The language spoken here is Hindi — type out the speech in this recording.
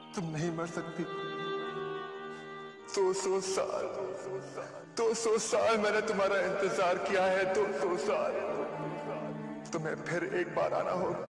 तुम नहीं मर सकती। 200 साल 200 साल मैंने तुम्हारा इंतजार किया है। 200 साल। तुम्हें फिर एक बार आना होगा।